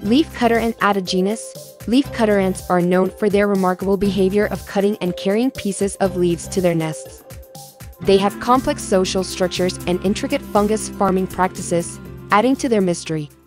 Leafcutter ant. At a genus, leafcutter ants are known for their remarkable behavior of cutting and carrying pieces of leaves to their nests. They have complex social structures and intricate fungus farming practices, adding to their mystery.